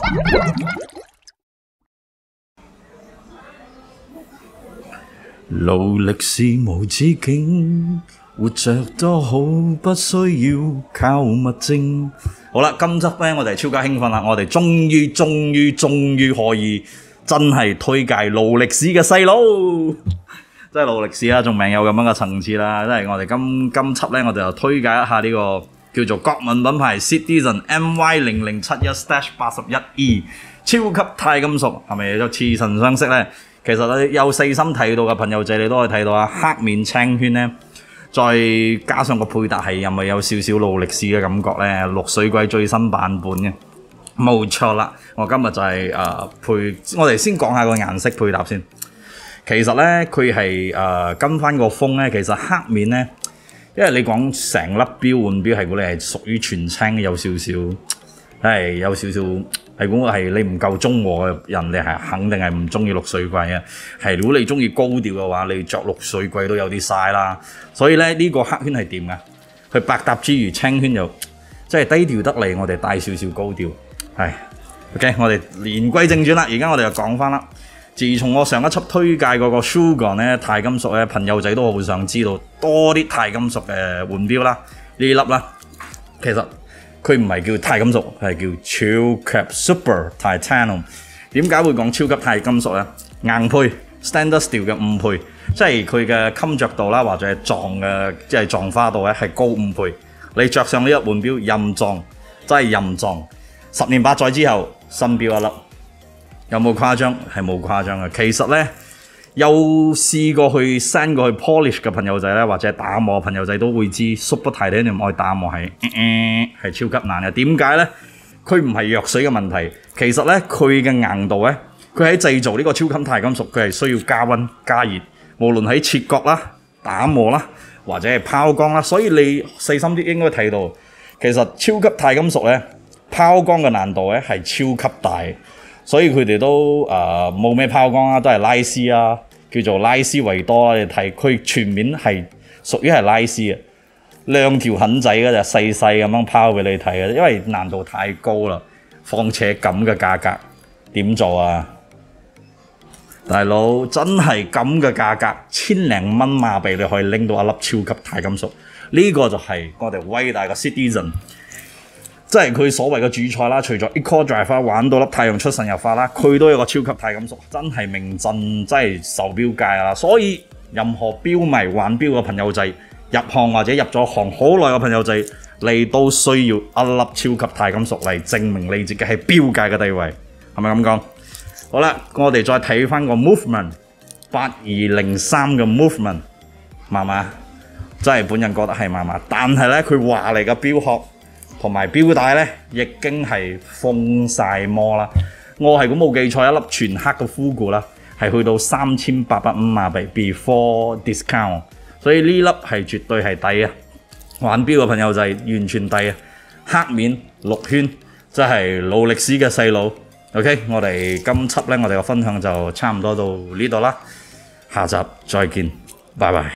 勞力是無止境，活着多好，不需要靠物證。好啦，今集咧我哋超級興奮啦！我哋終於可以真係推介勞力士嘅細佬，即係勞力士啦，仲未有咁樣嘅層次啦。即係我哋今輯咧，我哋就推介一下呢個叫做國民品牌 Citizen MY0071-81E 超級鈦金屬，係咪有似曾相識咧？其實你有細心睇到嘅朋友仔，你都可以睇到啊，黑面青圈咧，再加上個配搭係又咪有少少勞力士嘅感覺咧，綠水鬼最新版本嘅，冇錯啦。我今日就係我哋先講下個顏色配搭先。其實咧佢係跟翻個風咧，其實黑面咧，因為你講成粒錶換錶係估你係屬於全青，有少少係有少少。係估係你唔夠中和嘅人，你係肯定係唔中意綠水鬼啊！係如果你中意高調嘅話，你着綠水鬼都有啲嘥啦。所以咧呢個黑圈係掂㗎，佢百搭之餘青圈又即係低調得嚟，我哋帶少少高調。係 OK， 我哋言歸正傳啦，而家我哋就講翻啦。自從我上一輯推介嗰個 Shogun 咧鈦金屬咧，朋友仔都好想知道多啲鈦金屬嘅換錶啦，呢粒啦，其實。佢唔係叫鈦金屬，係叫超級 Super Titanium。點解會講超級鈦金屬咧？硬配 Standard Steel 嘅5倍，即係佢嘅襟着度啦，或者係撞嘅即係撞花度咧係高5倍。你着上呢一換錶任撞，真係任撞。10年8載之後新錶一粒，有冇誇張？係冇誇張嘅。其實咧有試過去 send 過去 polish 嘅朋友仔咧，或者打磨嘅朋友仔都會知 Super Titanium 愛打磨係超級難嘅。點解咧？佢唔係藥水嘅問題，其實咧佢嘅硬度咧，佢喺製造呢個超級鈦金屬，佢係需要加溫加熱，無論喺切割啦、打磨啦，或者係拋光啦。所以你細心啲應該睇到，其實超級鈦金屬咧拋光嘅難度咧係超級大，所以佢哋都冇咩拋光啦，都係拉絲啊。叫做拉絲維多啦，你睇佢全面係屬於係拉絲嘅，兩條痕仔嗰隻細細咁樣拋俾你睇嘅，因為難度太高啦。況且咁嘅價格點做啊？大佬真係咁嘅價格，1000零蚊馬幣你可以拎到一粒超級鈦金屬，呢個就係我哋偉大嘅 Citizen。即係佢所謂嘅主菜啦，除咗 Eco Drive 玩到粒太陽出神入化啦，佢都有個超級鈦金屬，真係名震真係手錶界啦。所以任何錶迷玩錶嘅朋友仔，入行或者入咗行好耐嘅朋友仔，你都需要一粒超級鈦金屬嚟證明你自己係錶界嘅地位，係咪咁講？好啦，我哋再睇翻個 Movement 8203嘅 Movement， 麻麻，真係本人覺得係麻麻，但係咧佢華麗嘅錶殼同埋錶帶咧，已經係封晒魔啦！我係咁冇記錯，一粒全黑嘅富古啦，係去到3850馬幣 before discount， 所以呢粒係絕對係抵啊！玩錶嘅朋友就係完全抵啊！黑面綠圈，即係勞力士嘅細佬。OK， 我哋今輯咧，我哋嘅分享就差唔多到呢度啦，下集再見，拜拜。